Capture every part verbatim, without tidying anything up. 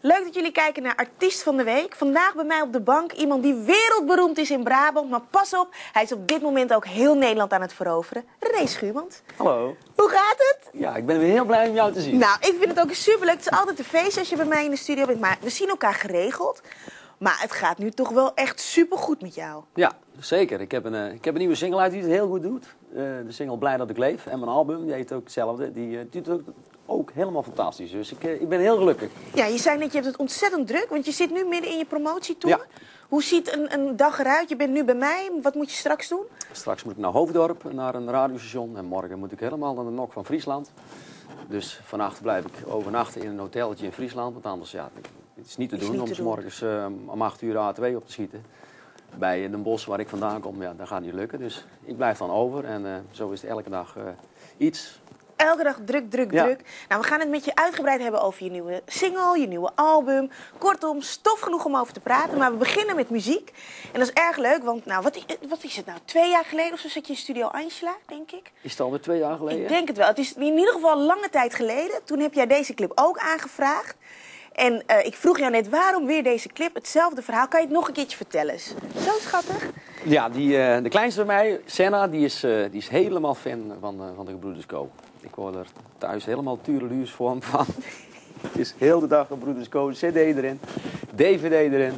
Leuk dat jullie kijken naar Artiest van de Week. Vandaag bij mij op de bank iemand die wereldberoemd is in Brabant. Maar pas op, hij is op dit moment ook heel Nederland aan het veroveren. René Schuurmans. Hallo. Hoe gaat het? Ja, ik ben weer heel blij om jou te zien. Nou, ik vind het ook superleuk. Het is altijd een feest als je bij mij in de studio bent. Maar we zien elkaar geregeld. Maar het gaat nu toch wel echt supergoed met jou. Ja, zeker. Ik heb een, uh, ik heb een nieuwe single uit die het heel goed doet. Uh, de single Blij dat ik leef. En mijn album, die heet ook hetzelfde. Die uh, doet ook, ook helemaal fantastisch. Dus ik, uh, ik ben heel gelukkig. Ja, je zei net, je hebt het ontzettend druk. Want je zit nu midden in je promotietour. Ja. Hoe ziet een, een dag eruit? Je bent nu bij mij. Wat moet je straks doen? Straks moet ik naar Hoofddorp, naar een radiostation. En morgen moet ik helemaal naar de nok van Friesland. Dus vannacht blijf ik overnachten in een hotelletje in Friesland. Want anders, ja, het is niet te is doen niet om te s morgens uh, om acht uur A twee op te schieten. Bij Den Bosch, waar ik vandaan kom, ja, dat gaat niet lukken. Dus ik blijf dan over en uh, zo is het elke dag uh, iets. Elke dag druk, druk, ja. druk. Nou, we gaan het met je uitgebreid hebben over je nieuwe single, je nieuwe album. Kortom, stof genoeg om over te praten. Maar we beginnen met muziek. En dat is erg leuk, want nou, wat, wat is het nou? Twee jaar geleden of zo zat je in Studio Angela, denk ik? Is het alweer twee jaar geleden? Ik denk het wel. Het is in ieder geval lange tijd geleden. Toen heb jij deze clip ook aangevraagd. En uh, ik vroeg jou net, waarom weer deze clip? Hetzelfde verhaal. Kan je het nog een keertje vertellen? Zo schattig. Ja, die, uh, de kleinste bij mij, Senna, die is, uh, die is helemaal fan van, uh, van de Gebroeders Co. Ik word er thuis helemaal tureluurs vorm van. Het is heel de dag Gebroeders Co. C D erin, D V D erin.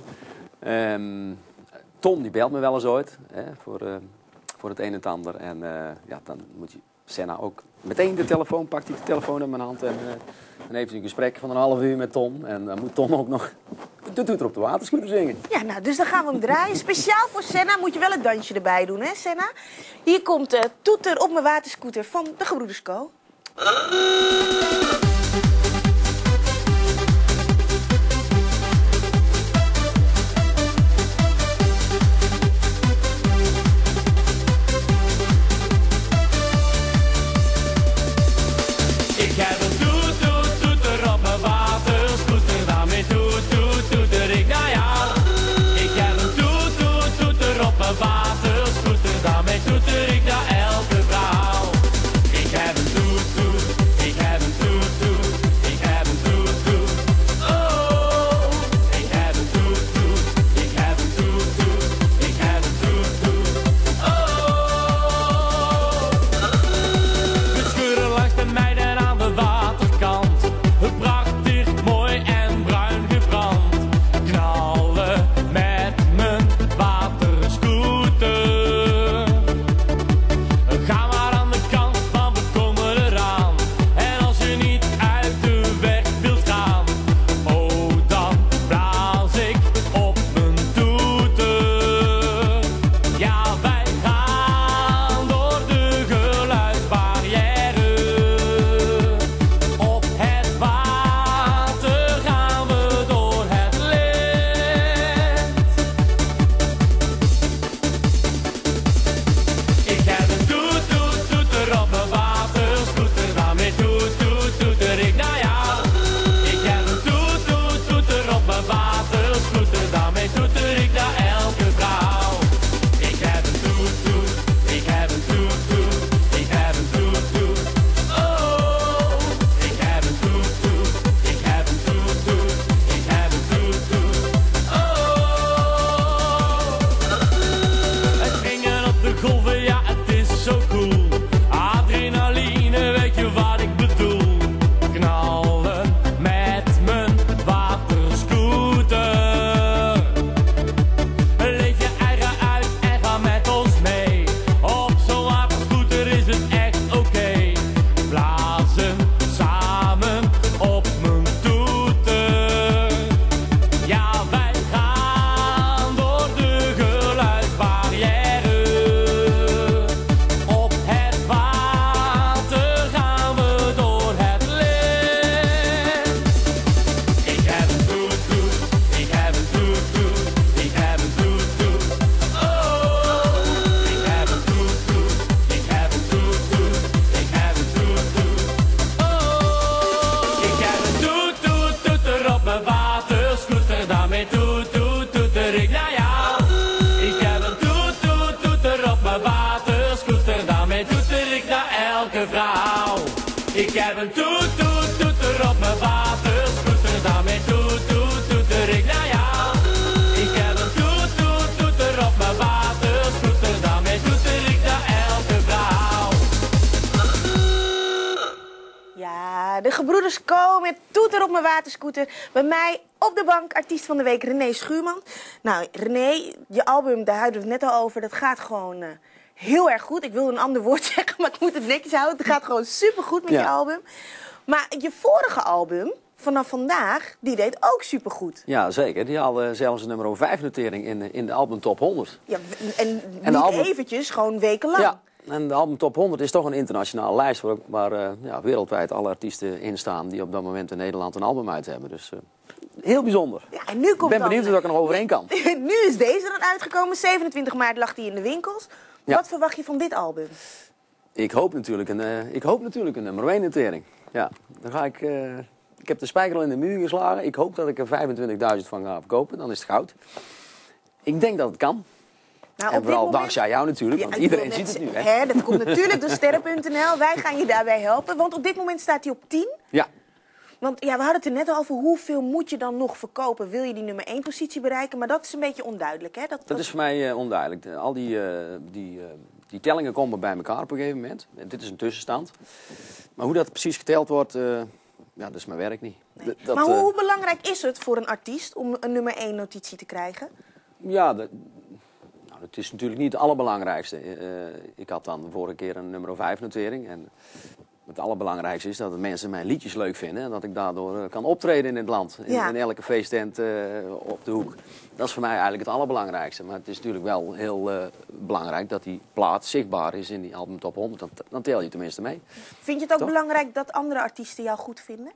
Um, Tom, die belt me wel eens ooit hè, voor, uh, voor het een en het ander. En uh, ja, dan moet je Senna ook meteen de telefoon, pakt hij de telefoon in mijn hand en uh, dan heeft hij een gesprek van een half uur met Tom. En dan moet Tom ook nog de toeter op de waterscooter zingen. Ja, nou, dus dan gaan we hem draaien. Speciaal voor Senna moet je wel een dansje erbij doen, hè, Senna? Hier komt de toeter op mijn waterscooter van de Gebroeders Co. Ik heb een toet, toet, toeter op mijn waterscooter, daarmee toet, toet. Gebroeders Co met Toeter op mijn waterscooter. Bij mij op de bank artiest van de week René Schuurman. Nou René, je album, daar hadden we het net al over, dat gaat gewoon uh, heel erg goed. Ik wil een ander woord zeggen, maar ik moet het netjes houden. Het gaat gewoon supergoed met ja. je album. Maar je vorige album, Vanaf Vandaag, die deed ook supergoed. Ja, zeker. Die hadden zelfs een nummer vijf notering in, in de album Top honderd. Ja, en, en niet album... eventjes, gewoon wekenlang. Ja. En de album Top honderd is toch een internationale lijst waar, waar uh, ja, wereldwijd alle artiesten in staan die op dat moment in Nederland een album uit hebben. Dus uh, heel bijzonder. Ja, en nu komt ik ben dan, benieuwd of ik er nog overheen kan. Nu is deze dan uitgekomen. zevenentwintig maart lag die in de winkels. Ja. Wat verwacht je van dit album? Ik hoop natuurlijk een, uh, ik hoop natuurlijk een nummer één notering. Ja, dan ga ik... Uh, ik heb de spijker al in de muur geslagen. Ik hoop dat ik er vijfentwintigduizend van ga verkopen. Dan is het goud. Ik denk dat het kan. Nou, en vooral moment... dankzij jou natuurlijk, want ja, iedereen ziet het nu. Hè? Hè, dat komt natuurlijk door sterren punt n l. Wij gaan je daarbij helpen, want op dit moment staat hij op tien. Ja. Want ja, we hadden het er net al over, hoeveel moet je dan nog verkopen? Wil je die nummer één positie bereiken? Maar dat is een beetje onduidelijk, hè? Dat, dat... dat is voor mij uh, onduidelijk. Al die, uh, die, uh, die tellingen komen bij elkaar op een gegeven moment. En dit is een tussenstand. Maar hoe dat precies geteld wordt, uh, ja, dat is mijn werk niet. Nee. Dat, maar hoe, uh... hoe belangrijk is het voor een artiest om een nummer één notitie te krijgen? Ja, dat... Het is natuurlijk niet het allerbelangrijkste. Uh, ik had dan de vorige keer een nummer vijf notering. En het allerbelangrijkste is dat de mensen mijn liedjes leuk vinden. En dat ik daardoor uh, kan optreden in het land. In, ja. in elke feesttent uh, op de hoek. Dat is voor mij eigenlijk het allerbelangrijkste. Maar het is natuurlijk wel heel uh, belangrijk dat die plaat zichtbaar is in die album Top honderd. Dan, dan tel je tenminste mee. Vind je het ook Toch? belangrijk dat andere artiesten jou goed vinden?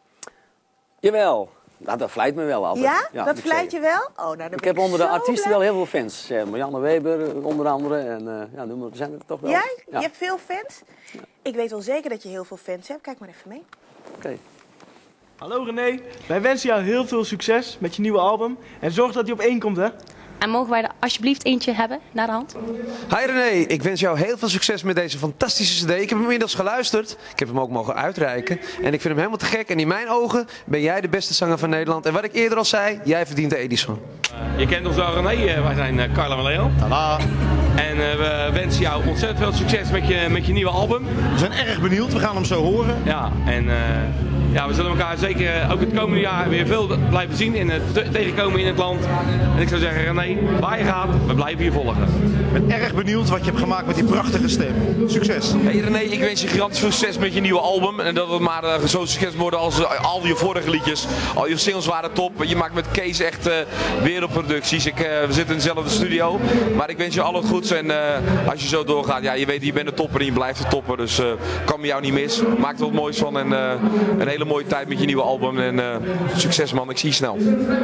Jawel. Nou, dat vlijt me wel altijd. Ja? Ja dat vlijt je wel? Oh, nou, dan ik heb onder de artiesten blij. wel heel veel fans. Ja, Marianne Weber onder andere. En uh, ja, noem maar, zijn er toch wel. Ja? Ja? Je hebt veel fans? Ja. Ik weet wel zeker dat je heel veel fans hebt. Kijk maar even mee. Oké. Okay. Hallo René, wij wensen jou heel veel succes met je nieuwe album. En zorg dat hij op één komt, hè? En mogen wij er alsjeblieft eentje hebben, naar de hand? Hi René, ik wens jou heel veel succes met deze fantastische cd. Ik heb hem inmiddels geluisterd. Ik heb hem ook mogen uitreiken. En ik vind hem helemaal te gek. En in mijn ogen ben jij de beste zanger van Nederland. En wat ik eerder al zei, jij verdient de Edison. Uh, je kent ons wel René, uh, wij zijn uh, Carla en Leo. Tada! En uh, we wensen jou ontzettend veel succes met je, met je nieuwe album. We zijn erg benieuwd, we gaan hem zo horen. Ja, en uh, ja, we zullen elkaar zeker ook het komende jaar weer veel blijven zien en uh, tegenkomen in het land. En ik zou zeggen, René, waar je gaat, we blijven je volgen. Ik ben erg benieuwd wat je hebt gemaakt met die prachtige stem. Succes! Hey René, ik wens je gigantisch veel succes met je nieuwe album. En dat het maar uh, zo'n succes wordt als uh, al je vorige liedjes. Al je singles waren top. Je maakt met Kees echt uh, wereldproducties. Ik, uh, we zitten in dezelfde studio. Maar ik wens je al het goeds. En uh, als je zo doorgaat, ja, je weet, je bent een topper en je blijft een topper. Dus uh, kan me jou niet mis. Maak er wat moois van. En uh, een hele mooie tijd met je nieuwe album. En uh, succes man, ik zie je snel.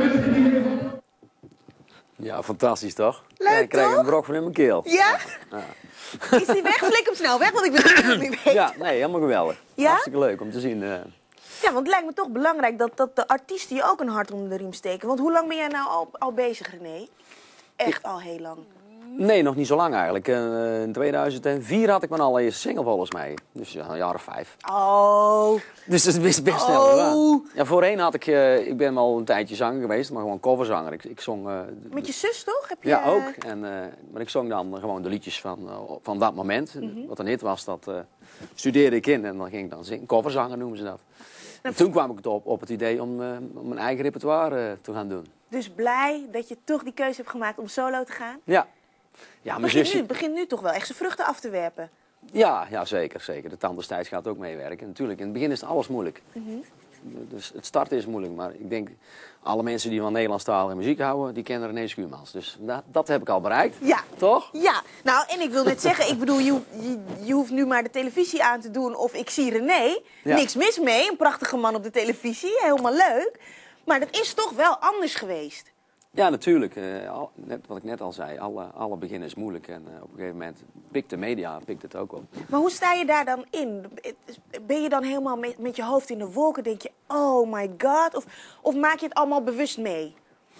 Ja, fantastisch toch? Leuk, ja, ik krijg toch? een brok van in mijn keel. Ja? Ja. Is die weg? Flik hem snel weg, want ik wil het niet weten. Ja, nee, helemaal geweldig. Ja? Hartstikke leuk om te zien. Uh... Ja, want het lijkt me toch belangrijk dat, dat de artiesten je ook een hart onder de riem steken. Want hoe lang ben jij nou al, al bezig, René? Echt al heel lang. Nee, nog niet zo lang eigenlijk. Uh, in tweeduizend vier had ik mijn allereerste single volgens mij. Dus ja, een jaar of vijf. Oh. Dus dat is best, best snel. Oh. Ja, voorheen had ik, uh, ik ben al een tijdje zanger geweest, maar gewoon coverzanger. Ik, ik zong... Uh, Met je zus toch? Heb je... Ja, ook. En, uh, maar ik zong dan gewoon de liedjes van, uh, van dat moment. Mm-hmm. Wat een hit was, dat uh, studeerde ik in en dan ging ik dan zingen. Coverzanger noemen ze dat. En toen kwam ik op, op het idee om, uh, om mijn eigen repertoire uh, te gaan doen. Dus blij dat je toch die keuze hebt gemaakt om solo te gaan? Ja. Ja, mijn begint, zusje... nu, begint nu toch wel echt zijn vruchten af te werpen? Ja, ja zeker, zeker. De tand destijds gaat ook meewerken. Natuurlijk, in het begin is het alles moeilijk. Mm-hmm. Dus het starten is moeilijk. Maar ik denk, alle mensen die van Nederlandstalige muziek houden, die kennen René Schuurmans. Dus dat, dat heb ik al bereikt. Ja. Toch? Ja. Nou, en ik wil net zeggen, ik bedoel, je, je, je hoeft nu maar de televisie aan te doen of ik zie René. Ja. Niks mis mee, een prachtige man op de televisie, helemaal leuk. Maar dat is toch wel anders geweest. Ja, natuurlijk. Uh, al, net wat ik net al zei, alle, alle begin is moeilijk. En uh, op een gegeven moment pikt de media pikt het ook op. Maar hoe sta je daar dan in? Ben je dan helemaal met, met je hoofd in de wolken? Denk je, oh my god? Of, of maak je het allemaal bewust mee?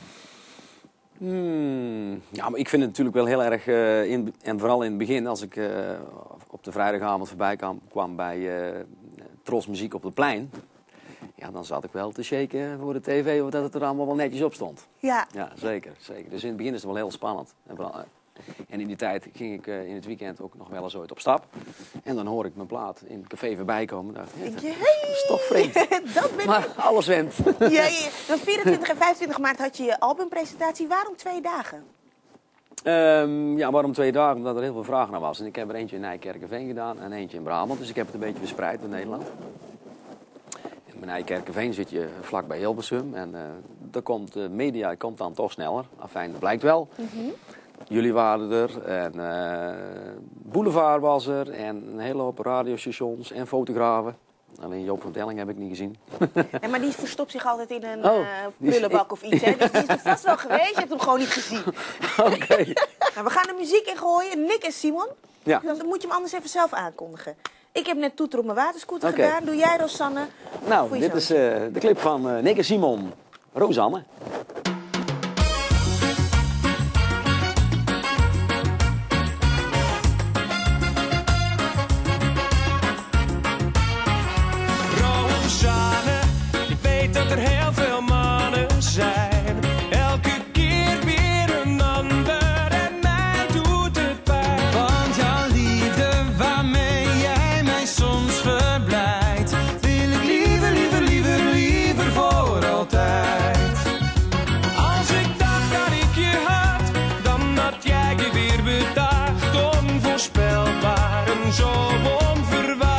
Hmm, ja, maar ik vind het natuurlijk wel heel erg... Uh, in, en vooral in het begin, als ik uh, op de vrijdagavond voorbij kwam, kwam bij uh, Tros Muziek op het plein... Ja, dan zat ik wel te shaken voor de tv, of dat het er allemaal wel netjes op stond. Ja. Ja, zeker, zeker. Dus in het begin is het wel heel spannend. En, vooral, En in die tijd ging ik uh, in het weekend ook nog wel eens ooit op stap. En dan hoor ik mijn plaat in het café voorbij komen. Dacht, ja, Denk je, dat hey, is toch vreemd. dat ben Maar ik. alles went. Ja, ja. Dan vierentwintig en vijfentwintig maart had je je albumpresentatie. Waarom twee dagen? Um, ja, waarom twee dagen? Omdat er heel veel vraag naar was. En ik heb er eentje in Nijkerkerveen gedaan en eentje in Brabant. Dus ik heb het een beetje verspreid in Nederland. In Nijkerkerveen zit je vlakbij Hilversum. En uh, daar komt de media komt dan toch sneller. Afijn, dat blijkt wel. Mm-hmm. Jullie waren er. En uh, Boulevard was er. En een hele hoop radiostations en fotografen. Alleen Joop van Delling heb ik niet gezien. En maar die verstopt zich altijd in een oh, uh, prullenbak of iets. Hè? Dus die is er vast wel geweest. Je hebt hem gewoon niet gezien. Oké. Okay. Nou, we gaan de muziek in gooien. Nick en Simon. Ja. Dan moet je hem anders even zelf aankondigen. Ik heb net Toeter op mijn waterscooter okay. gedaan. Doe jij, Rosanne? Nou, dit is uh, de clip van uh, Nick en Simon. Rosanne. Dat er heel veel mannen zijn. Elke keer weer een ander en mij doet het pijn. Want jouw liefde waarmee jij mij soms verblijdt, wil ik liever, liever, liever, liever voor altijd. Als ik dacht dat ik je had, dan had jij je weer bedacht. Onvoorspelbaar en zo onverwacht.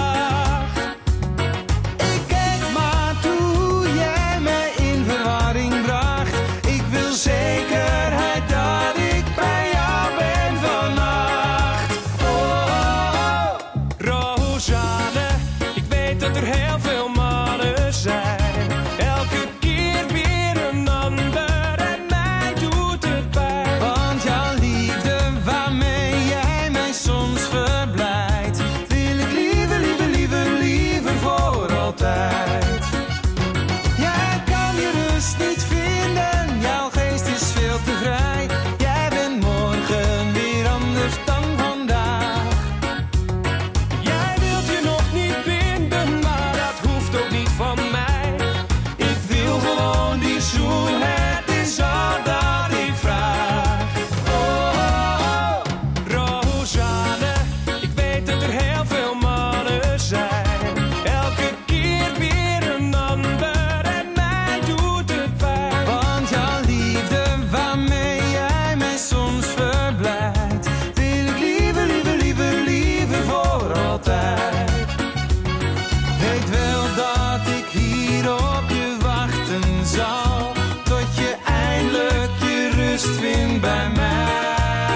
Zekerheid dat ik bij jou ben vannacht. Oh, Rosanne, ik weet dat er heel veel mannen zijn. Elke keer weer een ander en mij doet het pijn. Want jouw liefde waarmee jij mij soms verblijdt, wil ik liever, liever, liever, liever voor altijd. Jij kan je rust niet vinden, jouw is veel te vrij. Jij bent morgen weer anders dan vandaag. Jij wilt je nog niet binden, maar dat hoeft ook niet van mij. Ik wil gewoon die zoen, het is al dat ik vraag. Oh, Rosanne, ik weet dat er heel veel mannen zijn. Elke keer weer een ander en mij doet het pijn. Want jouw liefde waarmee jij mij soms verblijdt, wil ik liever, liever, liever, liever voor altijd. Weet wel dat ik hier op je wachten zal, tot je eindelijk je rust vindt bij mij.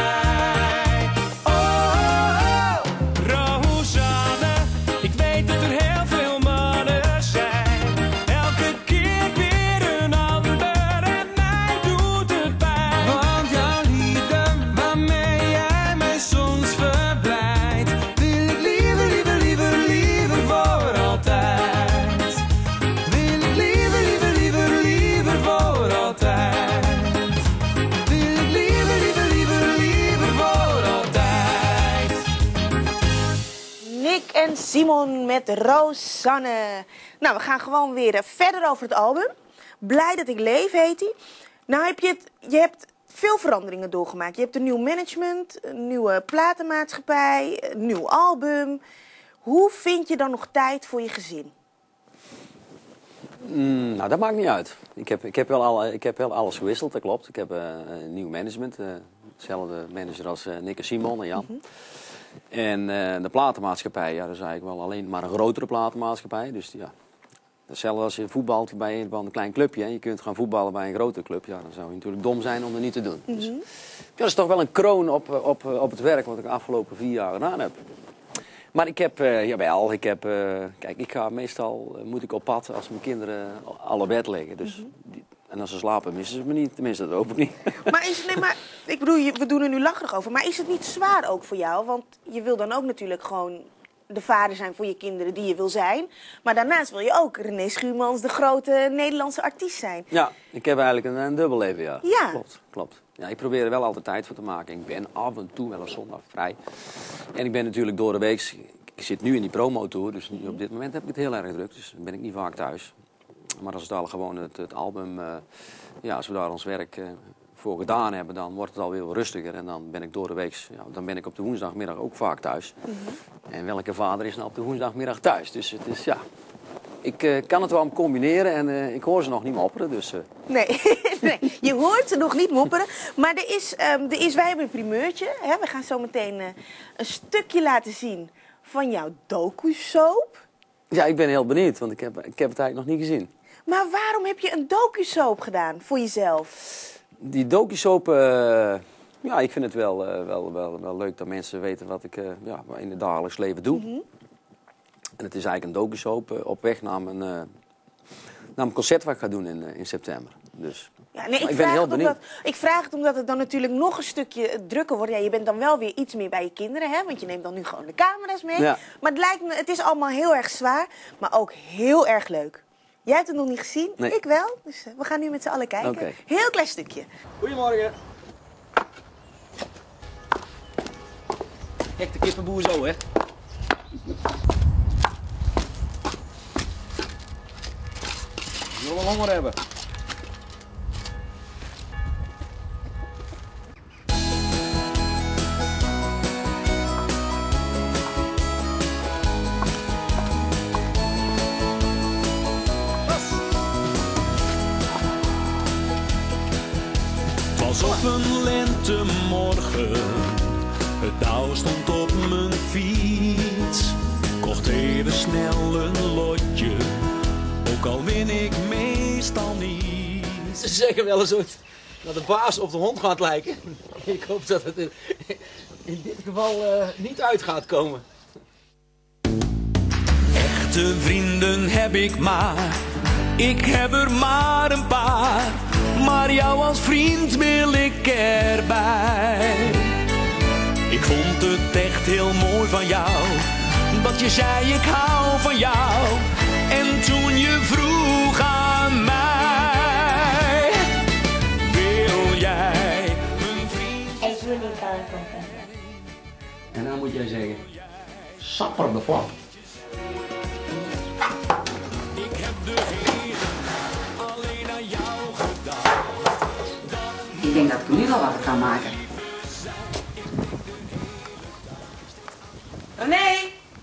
Oh, Rosanne, ik weet dat er heel veel mannen zijn. Elke keer weer een ander en mij doet het pijn. Want jouw liefde waarmee jij mij soms verblijdt, wil ik liever, liever, liever, liever voor altijd. Wil ik liever, liever, liever, liever voor altijd. Wil ik liever, liever, liever, liever voor altijd. Nick en Simon met Rosanne. Nou, we gaan gewoon weer uh, verder over het album. Blij dat ik leef heet hij. Nou heb je het, je hebt veel veranderingen doorgemaakt. Je hebt een nieuw management, een nieuwe platenmaatschappij, een nieuw album. Hoe vind je dan nog tijd voor je gezin? Mm, nou, dat maakt niet uit. Ik heb, ik heb, wel, al, ik heb wel alles gewisseld, dat klopt. Ik heb uh, een nieuw management. Uh, hetzelfde manager als uh, Nick en Simon en Jan. Mm-hmm. En uh, de platenmaatschappij, ja, dat is eigenlijk wel alleen maar een grotere platenmaatschappij. Dus ja, hetzelfde als je voetbalt bij een, bij een klein clubje. En je kunt gaan voetballen bij een grotere club. Ja, dan zou je natuurlijk dom zijn om dat niet te doen. Mm-hmm. Dus, ja, dat is toch wel een kroon op, op, op het werk wat ik de afgelopen vier jaar gedaan heb. Maar ik heb, uh, jawel, ik heb, uh, kijk, ik ga meestal, uh, moet ik op pad als mijn kinderen al op bed liggen. Dus, mm-hmm. die, en als ze slapen missen ze me niet, tenminste dat hoop ik niet. Maar, is, nee, maar ik bedoel, we doen er nu lacherig over, maar is het niet zwaar ook voor jou? Want je wil dan ook natuurlijk gewoon de vader zijn voor je kinderen die je wil zijn. Maar daarnaast wil je ook René Schuurmans, de grote Nederlandse artiest zijn. Ja, ik heb eigenlijk een, een dubbel leven, ja. Ja. Klopt, klopt. Ja, ik probeer er wel altijd tijd voor te maken. Ik ben af en toe wel een zondag vrij. En ik ben natuurlijk door de week, ik zit nu in die promotour, dus nu op dit moment heb ik het heel erg druk. Dus dan ben ik niet vaak thuis. Maar als het al gewoon het, het album, uh, ja, als we daar ons werk uh, voor gedaan heb, dan wordt het alweer wel rustiger. En dan ben ik door de week, ja, dan ben ik op de woensdagmiddag ook vaak thuis. Mm-hmm. En welke vader is nou op de woensdagmiddag thuis? Dus het is, ja, ik uh, kan het wel combineren en uh, ik hoor ze nog niet mopperen. Dus, uh... nee, nee, je hoort ze nog niet mopperen. Maar er is, um, er is wij hebben een primeurtje. Hè? We gaan zo meteen uh, een stukje laten zien van jouw docu-soap. Ja, ik ben heel benieuwd, want ik heb, ik heb het eigenlijk nog niet gezien. Maar waarom heb je een docu-soap gedaan voor jezelf? Die docu-soap, uh, ja, ik vind het wel, uh, wel, wel, wel leuk dat mensen weten wat ik uh, ja, in het dagelijks leven doe. Mm-hmm. En het is eigenlijk een docu-soap uh, op weg naar mijn, uh, naar mijn concert wat ik ga doen in, uh, in september. Dus ja, nee, ik, ik ben heel benieuwd. Omdat, ik vraag het omdat het dan natuurlijk nog een stukje drukker wordt. Ja, je bent dan wel weer iets meer bij je kinderen, hè? Want je neemt dan nu gewoon de camera's mee. Ja. Maar het lijkt me, het is allemaal heel erg zwaar, maar ook heel erg leuk. Jij hebt het nog niet gezien, nee. Ik wel. Dus uh, we gaan nu met z'n allen kijken. Okay. Heel klein stukje. Goedemorgen. Hek de kippenboer zo, hè? Je wil wel honger hebben. Op een lentemorgen, het touw stond op mijn fiets. Kocht even snel een lotje, ook al win ik meestal niet. Ze zeggen wel eens ooit dat de baas op de hond gaat lijken. Ik hoop dat het in dit geval uh, niet uit gaat komen. Echte vrienden heb ik maar, ik heb er maar een paar. Maar jou als vriend wil ik erbij. Ik vond het echt heel mooi van jou, dat je zei ik hou van jou. En toen je vroeg aan mij, wil jij mijn vriend... Ik wil niet thuis zijn. En dan moet jij zeggen, sapper de vlam. Ik heb de Heer alleen aan jou gedaan. Ik denk dat ik nu al wat kan maken. René!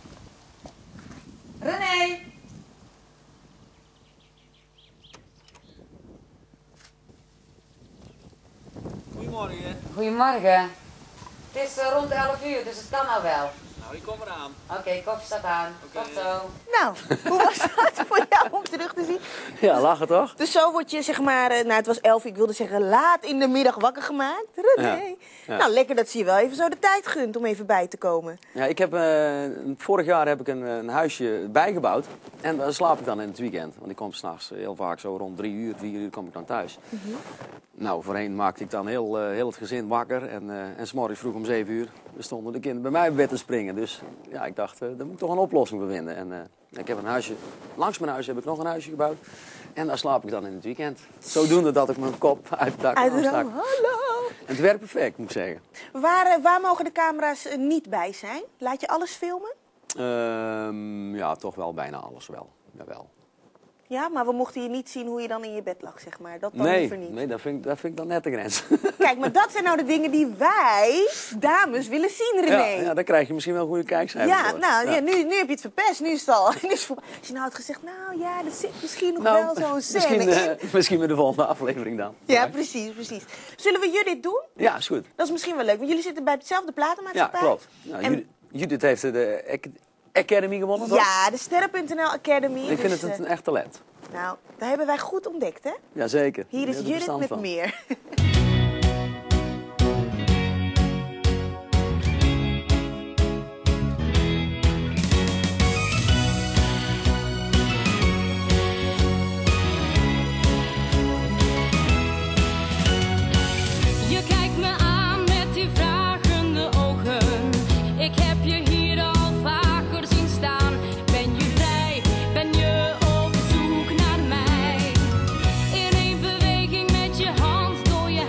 René! Goedemorgen. Goedemorgen. Het is uh, rond elf uur, dus het kan al wel. Nou, ik kom eraan. Oké, okay, koffie staat aan. Okay. Tot zo. Nou, hoe was dat voor jou om terug te zien? Ja, lachen toch? Dus zo word je, zeg maar, nou het was elf, ik wilde zeggen laat in de middag wakker gemaakt. René. Ja. Ja. Nou, lekker dat ze je wel even zo de tijd gunt om even bij te komen. Ja, ik heb, uh, vorig jaar heb ik een, een huisje bijgebouwd. En daar slaap ik dan in het weekend. Want ik kom s'nachts heel vaak zo rond drie uur, vier uur kom ik dan thuis. Mm-hmm. Nou, voorheen maakte ik dan heel, uh, heel het gezin wakker. En, uh, en 's morgens vroeg om zeven uur stonden de kinderen bij mij op bed te springen. Dus ja, ik dacht, uh, daar moet ik toch een oplossing voor vinden. En uh, ik heb een huisje, langs mijn huis heb ik nog een huisje gebouwd. En daar slaap ik dan in het weekend. Zodoende dat ik mijn kop uit het dak aanstak. Hallo! En het werkt perfect, moet ik zeggen. Waar, uh, waar mogen de camera's uh, niet bij zijn? Laat je alles filmen? Uh, ja, toch wel bijna alles wel. Jawel. Ja, maar we mochten je niet zien hoe je dan in je bed lag, zeg maar. Dat dan nee, liever niet. Nee, dat vind, ik, dat vind ik dan net de grens. Kijk, maar dat zijn nou de dingen die wij, dames, willen zien, René. Ja, ja, dan krijg je misschien wel goede kijkcijfers. Ja, voor. nou, ja. Ja, nu, nu heb je het verpest. Nu is het al. Nu is het Als je nou had gezegd, nou ja, er zit misschien nog nou, wel zo'n scène misschien, in. Uh, misschien met de volgende aflevering dan. Ja, precies, precies. Zullen we Judith doen? Ja, is goed. Dat is misschien wel leuk, want jullie zitten bij hetzelfde platenmaatschappij. Ja, klopt. Nou, en... Judith heeft de Academy gewonnen, toch? Ja, de Sterren punt n l Academy. Ik vind dus, het een echt talent. Nou, dat hebben wij goed ontdekt, hè? Jazeker. Hier is Judith met van. Meer. Je kijkt me aan met die vragende ogen. Ik heb je hier al vaker zien staan. Ben je vrij? Ben je op zoek naar mij? In één beweging met je hand door je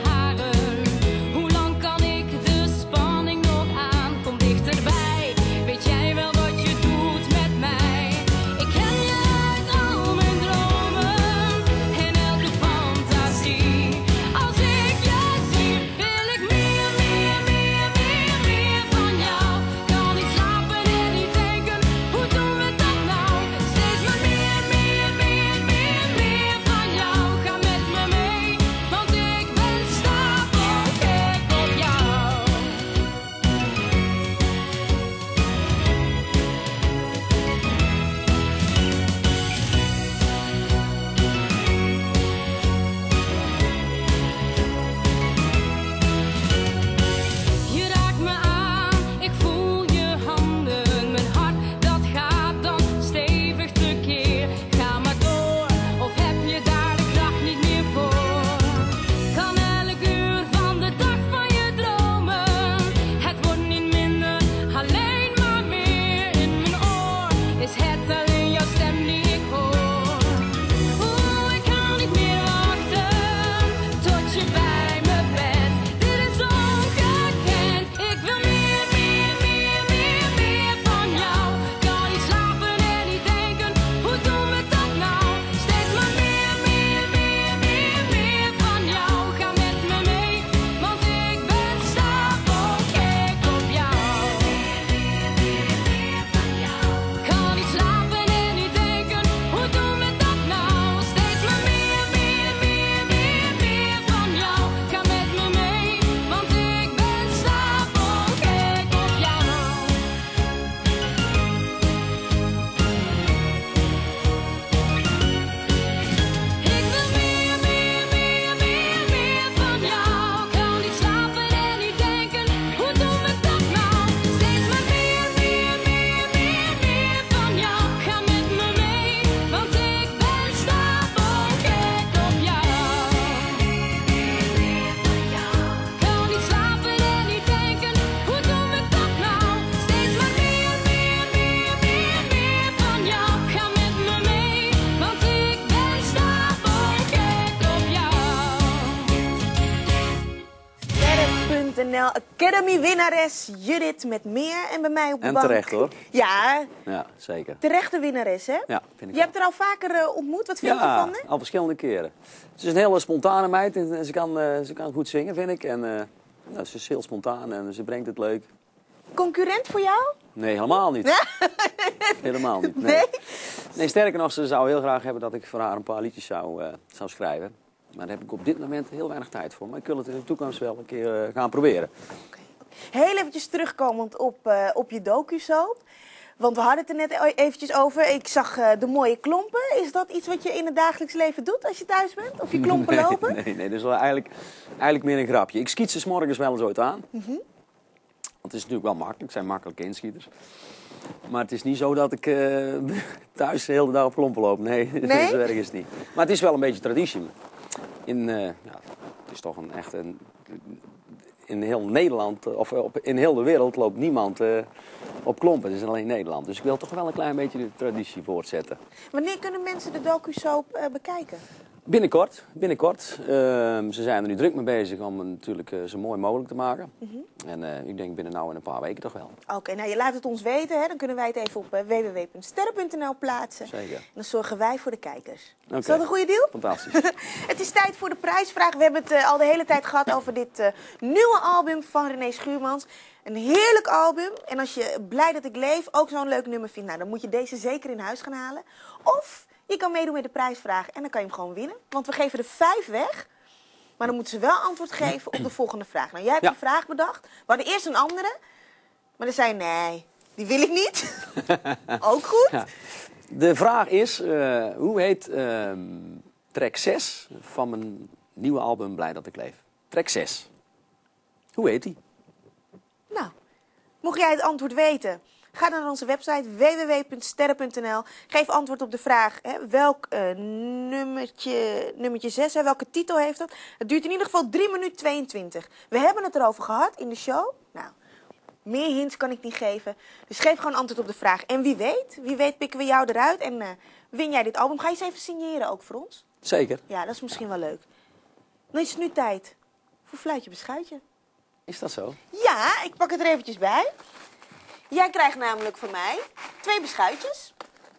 L Academy winnares Judith met meer. En bij mij op de En bank. terecht hoor. Ja, Ja, zeker. terechte winnares hè? Ja, vind ik Je hebt er al vaker uh, ontmoet. Wat vind je ja, van haar? al verschillende keren. Ze is een hele spontane meid en en ze kan, uh, ze kan goed zingen, vind ik. En uh, nou, ze is heel spontaan en ze brengt het leuk. Concurrent voor jou? Nee, helemaal niet. Helemaal niet. Nee. Nee? Nee, sterker nog, ze zou heel graag hebben dat ik voor haar een paar liedjes zou, uh, zou schrijven. Maar daar heb ik op dit moment heel weinig tijd voor. Maar ik wil het in de toekomst wel een keer uh, gaan proberen. Heel eventjes terugkomend op, uh, op je docusoap. Want we hadden het er net eventjes over. Ik zag uh, de mooie klompen. Is dat iets wat je in het dagelijks leven doet als je thuis bent? Of je klompen nee, lopen? Nee, nee, dat is wel eigenlijk, eigenlijk meer een grapje. Ik schiet ze 's morgens wel eens ooit aan. Mm-hmm. Want het is natuurlijk wel makkelijk. Het zijn makkelijke inschieters. Maar het is niet zo dat ik uh, thuis de hele dag op klompen loop. Nee, Nee? zo erg is het niet. Maar het is wel een beetje traditie. In, uh, ja, het is toch een echt een... In heel Nederland, of op, in heel de wereld loopt niemand uh, op klompen. Het is alleen Nederland. Dus ik wil toch wel een klein beetje de traditie voortzetten. Wanneer kunnen mensen de docusoap uh, bekijken? Binnenkort, binnenkort. Uh, ze zijn er nu druk mee bezig om het natuurlijk uh, zo mooi mogelijk te maken. Mm-hmm. En uh, ik denk binnen nou en een paar weken toch wel. Oké, okay, nou je laat het ons weten. Hè? Dan kunnen wij het even op uh, w w w punt sterren punt n l plaatsen. Zeker. En dan zorgen wij voor de kijkers. Okay. Is dat een goede deal? Fantastisch. Het is tijd voor de prijsvraag. We hebben het uh, al de hele tijd gehad over dit uh, nieuwe album van René Schuurmans. Een heerlijk album. En als je Blij dat ik leef ook zo'n leuk nummer vindt, nou, dan moet je deze zeker in huis gaan halen. Of je kan meedoen met de prijsvraag en dan kan je hem gewoon winnen. Want we geven er vijf weg. Maar dan moeten ze wel antwoord geven op de volgende vraag. Nou, jij hebt Ja. een vraag bedacht. We hadden eerst een andere. Maar dan zei je, nee, die wil ik niet. Ook goed. Ja. De vraag is, uh, hoe heet uh, track zes van mijn nieuwe album Blij dat ik leef? Track zes. Hoe heet die? Nou, mocht jij het antwoord weten, ga dan naar onze website w w w punt sterren punt n l. Geef antwoord op de vraag, hè, welk uh, nummertje, nummertje zes, hè, welke titel heeft dat? Het duurt in ieder geval drie minuten tweeëntwintig. We hebben het erover gehad in de show. Nou, meer hints kan ik niet geven. Dus geef gewoon antwoord op de vraag. En wie weet, wie weet pikken we jou eruit en uh, win jij dit album. Ga je eens even signeren ook voor ons? Zeker. Ja, dat is misschien wel leuk. Dan is het nu tijd voor Fluitje Beschuitje. Is dat zo? Ja, ik pak het er eventjes bij. Jij krijgt namelijk van mij twee beschuitjes.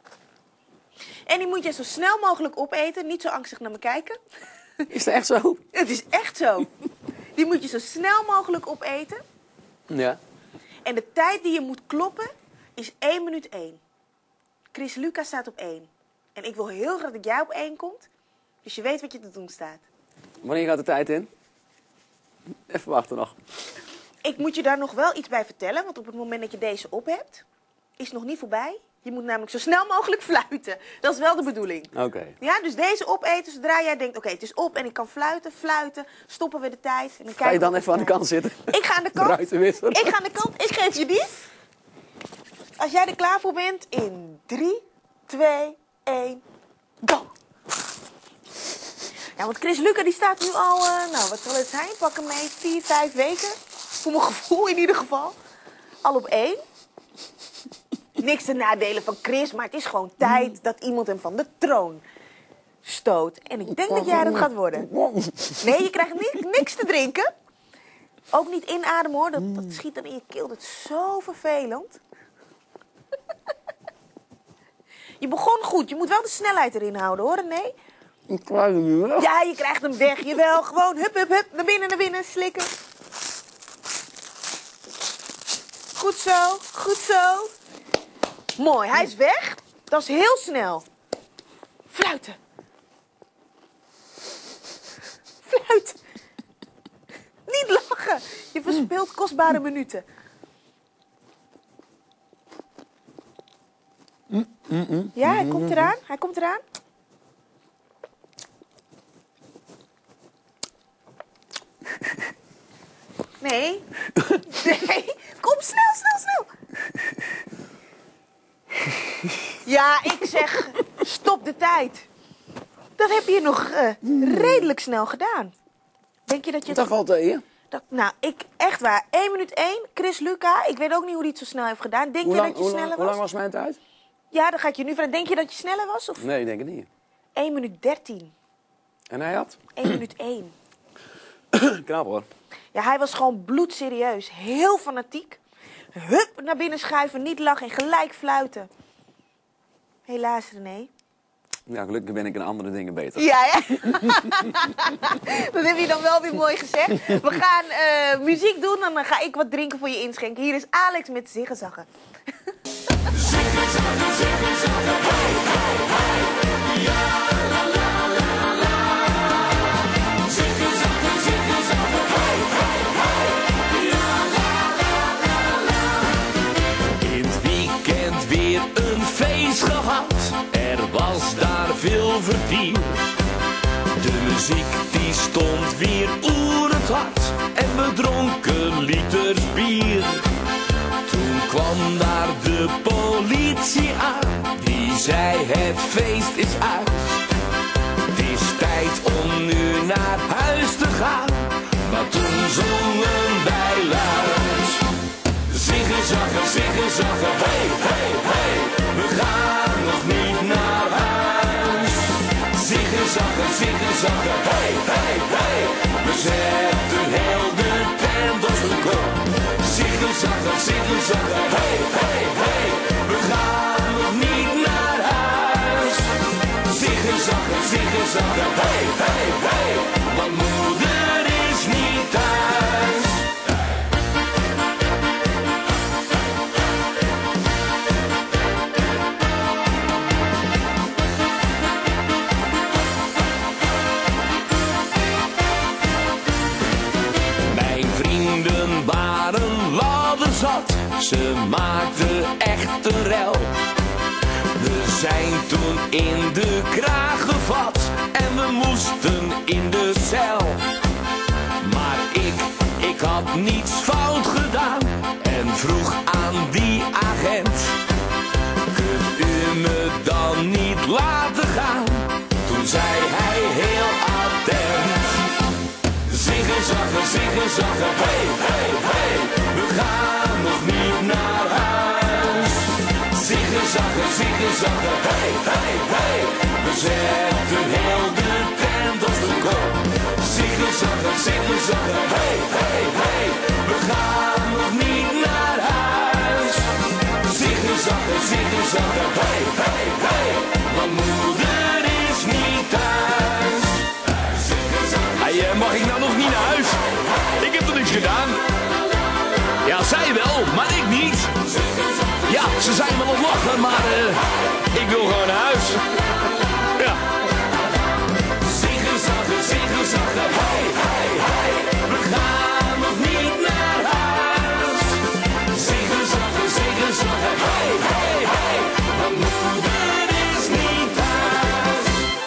En die moet je zo snel mogelijk opeten. Niet zo angstig naar me kijken. Is dat echt zo? Het is echt zo. Die moet je zo snel mogelijk opeten. Ja. En de tijd die je moet kloppen is één minuut één. Chris Lucas staat op één. En ik wil heel graag dat jij op één komt. Dus je weet wat je te doen staat. Wanneer gaat de tijd in? Even wachten nog. Ik moet je daar nog wel iets bij vertellen. Want op het moment dat je deze op hebt, is het nog niet voorbij. Je moet namelijk zo snel mogelijk fluiten. Dat is wel de bedoeling. Oké. Okay. Ja, dus deze opeten, zodra jij denkt, oké, okay, het is op en ik kan fluiten, fluiten, stoppen we de tijd. En dan ga je dan even aan de kant zitten? Ik ga aan de kant. Ik ga aan de kant. Ik geef je die. Als jij er klaar voor bent, in drie, twee, één, go! Ja, want Chris Lucas die staat nu al, uh, nou wat zal het zijn? Pak hem mee, vier, vijf weken. Voor mijn gevoel in ieder geval. Al op één. Niks te nadelen van Chris, maar het is gewoon tijd dat iemand hem van de troon stoot. En ik denk dat jij dat gaat worden. Nee, je krijgt ni niks te drinken. Ook niet inademen hoor, dat, dat schiet dan in je keel. Dat is zo vervelend. Je begon goed, je moet wel de snelheid erin houden hoor, nee? Ik krijg hem nu weg. Ja, je krijgt hem weg, jawel. Gewoon hup, hup, hup, naar binnen, naar binnen, slikken. Goed zo, goed zo. Mooi, hij is weg. Dat is heel snel. Fluiten. Fluiten. Niet lachen. Je verspilt kostbare minuten. Ja, hij komt eraan. Hij komt eraan. Nee. Nee. Kom, snel, snel, snel. Ja, ik zeg, stop de tijd. Dat heb je nog uh, redelijk snel gedaan. Denk je dat je... Dat valt tegen. Dat, nou, ik, echt waar. één minuut één. Chris Lucas. Ik weet ook niet hoe hij het zo snel heeft gedaan. Denk hoe je lang, dat je hoe sneller lang, was? Hoe lang was mijn tijd? Ja, dan ga ik je nu vragen. Denk je dat je sneller was? Of? Nee, ik denk het niet. één minuut dertien. En hij had? één minuut één. Knap hoor. Ja, hij was gewoon bloedserieus. Heel fanatiek. Hup, naar binnen schuiven, niet lachen en gelijk fluiten. Helaas, René. Ja, gelukkig ben ik in andere dingen beter. Ja, ja. Dat heb je dan wel weer mooi gezegd. We gaan uh, muziek doen en dan ga ik wat drinken voor je inschenken. Hier is Alex met Ziggezaggen. Ziggezaggen, ziggezaggen, hey, hey, hey. Ja, la, la, la, la. Ziggezaggen, ziggezaggen, hey, hey, hey. Ja, la, la, la, la. In het weekend weer een feest gehad. Er was daar veel vertier. De muziek die stond weer oer het hart. En we dronken liters bier. Toen kwam daar de politie aan. Die zei het feest is uit. Het is tijd om nu naar huis te gaan. Maar toen zongen wij luid. Ziggezaggen, ziggezaggen, hey, hey, hey. We gaan nog niet naar huis. Ziggezaggen, ziggezaggen, hey, hey, hey. We zetten heel de tent op de kop. Ziggezaggen, ziggezaggen, hey, hey, hey. We gaan nog niet naar huis. Ziggezaggen, ziggezaggen, hey, hey, hey. Want moeder is niet thuis. Waren ladderzat, ze maakten echt een rel. We zijn toen in de kraag gevat en we moesten in de cel. Maar ik, ik had niets fout gedaan en vroeg aan die agent: kunt u me dan niet laten gaan? Toen zei hij heel attent: ziggezaggen, ziggezaggen, hey, hey, hey. We gaan nog niet naar huis. Ziggezaggen, ziggezaggen, hey, hey, hey. We zetten heel de tent op de kop. Ziggezaggen, ziggezaggen, hey, hey, hey. We gaan nog niet naar huis. Ziggezaggen, ziggezaggen, hey, hey, hey. Want moeder is niet thuis. Hey, uh, mag ik nou nog niet naar huis? Ik heb toch niks gedaan? Ja, zij wel, maar ik niet. Ja, ze zijn wel op lachen, maar uh, ik wil gewoon naar huis. Ja. Ziggezaggen, ziggezaggen, hey, hey, hey. We gaan nog niet naar huis. Ziggezaggen, ziggezaggen, hey, hey, hey. Want moeder is niet thuis.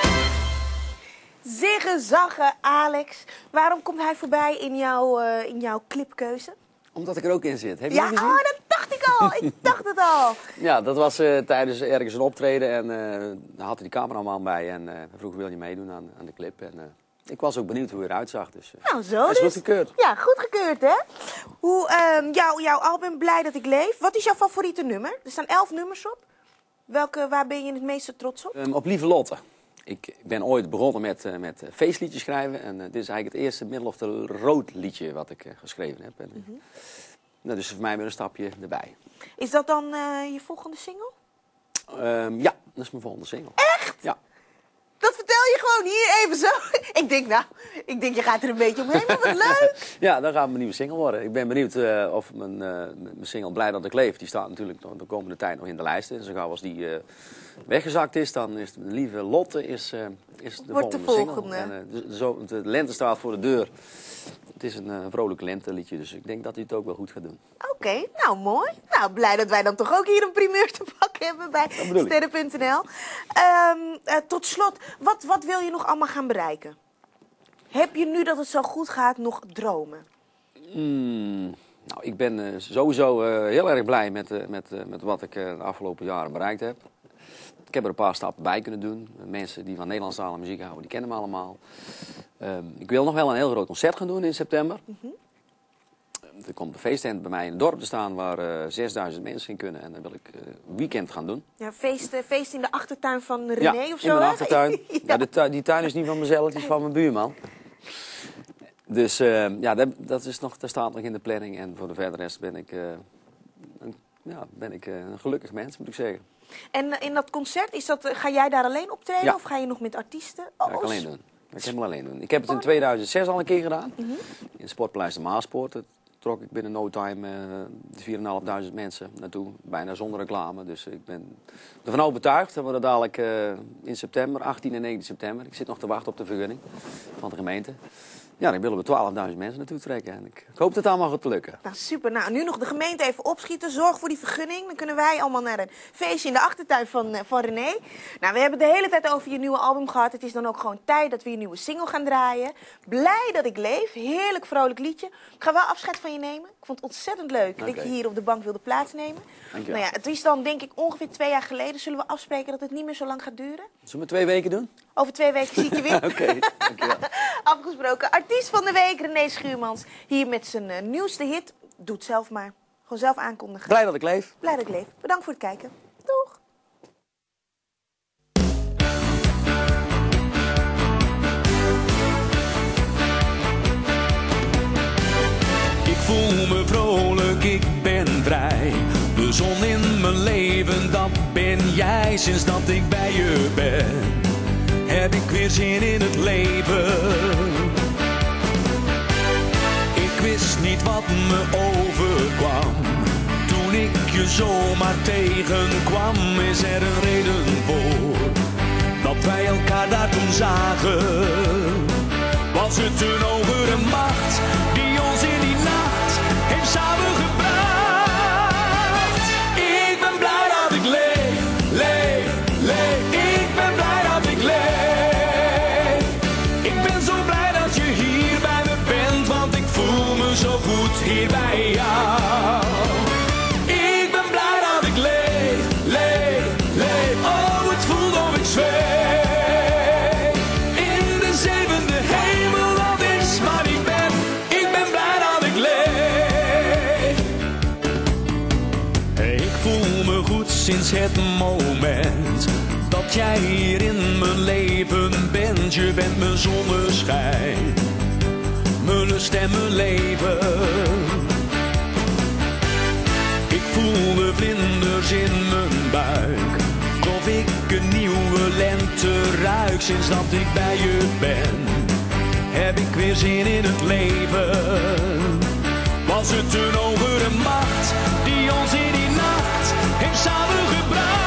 Ziggezaggen, Alex. Waarom komt hij voorbij in jouw, uh, in jouw clipkeuze? Omdat ik er ook in zit. Heb je Ja, die gezien? oh, dat dacht ik al. Ik dacht het al. Ja, dat was uh, tijdens ergens een optreden en uh, daar had hij die cameraman bij en uh, hij vroeg: wil je meedoen aan, aan de clip? En uh, ik was ook benieuwd hoe hij eruit zag. Dus, uh, Nou, zo hij is dus. goed gekeurd. Ja, goed gekeurd, hè? Hoe, um, jou, jouw album Blij dat ik leef. Wat is jouw favoriete nummer? Er staan elf nummers op. Welke, waar ben je het meeste trots op? Um, op Lieve Lotte. Ik ben ooit begonnen met, uh, met feestliedjes schrijven. En uh, dit is eigenlijk het eerste Middle of the Road liedje wat ik uh, geschreven heb. En, uh, Mm-hmm. nou, dus voor mij weer een stapje erbij. Is dat dan uh, je volgende single? Um, ja, dat is mijn volgende single. Echt? Ja. Dat vertel je gewoon hier even zo. Ik denk, nou, ik denk je gaat er een beetje omheen, maar wat leuk. Ja, dan gaat mijn nieuwe single worden. Ik ben benieuwd uh, of mijn, uh, mijn single Blij dat ik leef, die staat natuurlijk nog de komende tijd nog in de lijsten. Dus zo gauw als die uh, weggezakt is, dan is de lieve Lotte is, uh, is de Wordt volgende, de volgende. single. En, uh, de, zo, de lente staat voor de deur. Het is een uh, vrolijk lenteliedje, dus ik denk dat hij het ook wel goed gaat doen. Oké, okay, nou mooi. Nou, blij dat wij dan toch ook hier een primeur te pakken hebben bij sterren punt n l. Um, uh, tot slot, wat, wat wil je nog allemaal gaan bereiken? Heb je nu dat het zo goed gaat nog dromen? Mm, nou, ik ben uh, sowieso uh, heel erg blij met, uh, met, uh, met wat ik uh, de afgelopen jaren bereikt heb. Ik heb er een paar stappen bij kunnen doen. Mensen die van Nederlandstalige muziek houden, die kennen me allemaal. Um, ik wil nog wel een heel groot concert gaan doen in september. Mm-hmm. Er komt een feesttent bij mij in het dorp te staan waar uh, zesduizend mensen in kunnen. En dan wil ik uh, een weekend gaan doen. Ja, feest, feest in de achtertuin van René ja, of zo? in mijn hè? achtertuin. Ja. Ja, de tuin, die tuin is niet van mezelf, die is van mijn buurman. Dus uh, ja, dat, dat, is nog, dat staat nog in de planning. En voor de verdere rest ben ik, uh, een, ja, ben ik uh, een gelukkig mens, moet ik zeggen. En in dat concert, is dat, ga jij daar alleen optreden Ja. of ga je nog met artiesten? Dat ga ik alleen doen. Dat ga ik helemaal alleen doen. Ik heb het in tweeduizend zes al een keer gedaan. Mm-hmm. In het Sportpaleis de Maaspoort. Dat trok ik binnen no time uh, vier en een half duizend mensen naartoe. Bijna zonder reclame. Dus ik ben ervan overtuigd dat we dat dadelijk uh, in september, achttien en negentien september. Ik zit nog te wachten op de vergunning van de gemeente. Ja, dan willen we twaalfduizend mensen naartoe trekken. En ik hoop dat het allemaal gaat lukken. Nou, super. Nou, nu nog de gemeente even opschieten. Zorg voor die vergunning. Dan kunnen wij allemaal naar een feestje in de achtertuin van, uh, van René. Nou, we hebben de hele tijd over je nieuwe album gehad. Het is dan ook gewoon tijd dat we je nieuwe single gaan draaien. Blij dat ik leef. Heerlijk vrolijk liedje. Ik ga wel afscheid van je nemen. Ik vond het ontzettend leuk okay. dat je hier op de bank wilde plaatsnemen. Dank je nou ja, het is dan denk ik ongeveer twee jaar geleden. Zullen we afspreken dat het niet meer zo lang gaat duren? Zullen we twee weken doen? Over twee weken zie ik je weer. Oké, okay, dankjewel. Afgesproken. Artiest van de week, René Schuurmans. Hier met zijn uh, nieuwste hit. Doe het zelf maar. Gewoon zelf aankondigen. Blij dat ik leef. Blij dat ik leef. Bedankt voor het kijken. Doeg. Ik voel me vrolijk, ik ben vrij. De zon in mijn leven, dat ben jij. Sinds dat ik bij je ben, heb ik weer zin in het leven. Ik wist niet wat me overkwam. Toen ik je zomaar tegenkwam, is er een reden voor dat wij elkaar daar toen zagen. Was het een hogere macht die ons in die nacht heeft samengebracht? Ik ben blij dat ik leef, leef, leef. Ik ben blij dat ik leef. Ik ben zo blij dat je hier bij me bent, want ik voel me zo goed hier bij jou. Ik ben blij dat ik leef, leef, leef. Oh, het voelt of ik zweef. Sinds het moment dat jij hier in mijn leven bent. Je bent mijn zonneschijn, mijn lust en mijn leven. Ik voel de vlinders in mijn buik, of ik een nieuwe lente ruik. Sinds dat ik bij je ben, heb ik weer zin in het leven. Was het een hogere macht die ons in die nacht heeft samengebracht?